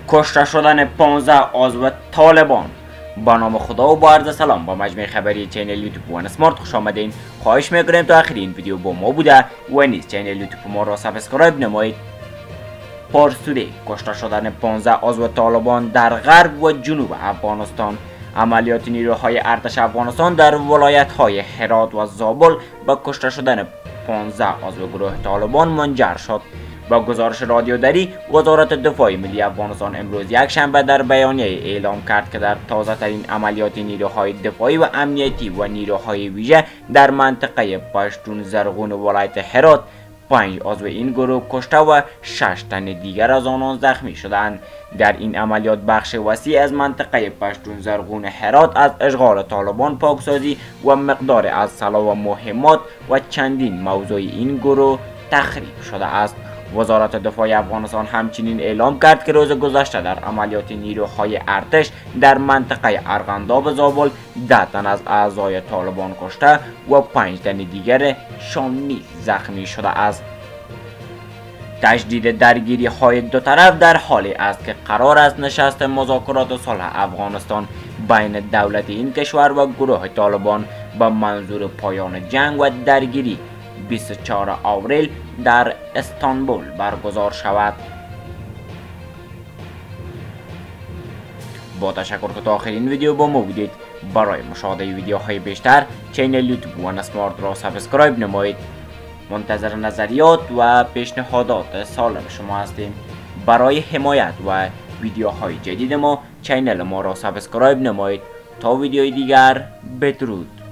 کشته شدن 15 عضو طالبان. با نام خدا و با عرض سلام با مجموعه خبری چینل یوتیوب وان اسمارت خوش آمدین. خواهش میکنیم تا آخر این ویدیو با ما بوده و نیز چینل یوتیوب ما را سابسکرایب نمایید. پرسوده کشته شدن 15 عضو طالبان در غرب و جنوب افغانستان. عملیات نیروهای ارتش افغانستان در ولایت‌های هرات و زابل با کشته شدن 15 عضو گروه طالبان منجر شد. با گزارش رادیوداری وزارت دفاع ملی افغانستان امروز یکشنبه در بیانیه اعلام کرد که در تازه ترین عملیات نیروهای دفاعی و امنیتی و نیروهای ویژه در منطقه پشتون زرغون ولایت هرات 5 عضو این گروه کشته و 6 تن دیگر از آنان زخمی شدند. در این عملیات بخش وسیع از منطقه پشتون زرغون هرات از اشغال طالبان پاکسازی و مقدار از سلاح و مهمات و چندین موضوع این گروه تخریب شده است. وزارت دفاع افغانستان همچنین اعلام کرد که روز گذشته در عملیات نیروهای ارتش در منطقه ارغنداب زابل 10 تن از اعضای طالبان کشته و 5 تن دیگر شان نیز زخمی شده است. تجدید درگیری های دو طرف در حالی است که قرار است نشست مذاکرات صلح افغانستان بین دولت این کشور و گروه طالبان با منظور پایان جنگ و درگیری 24 آوریل در استانبول برگزار شود. با تشکر که تا آخرین ویدیو با ما بودید. برای مشاهده ویدیوهای بیشتر چینل یوتیوب وان اسمارت را سابسکرایب نمایید. منتظر نظریات و پیشنهادات سالم شما هستیم. برای حمایت و ویدیوهای جدید ما چینل ما را سابسکرایب نمایید. تا ویدیوی دیگر بدرود.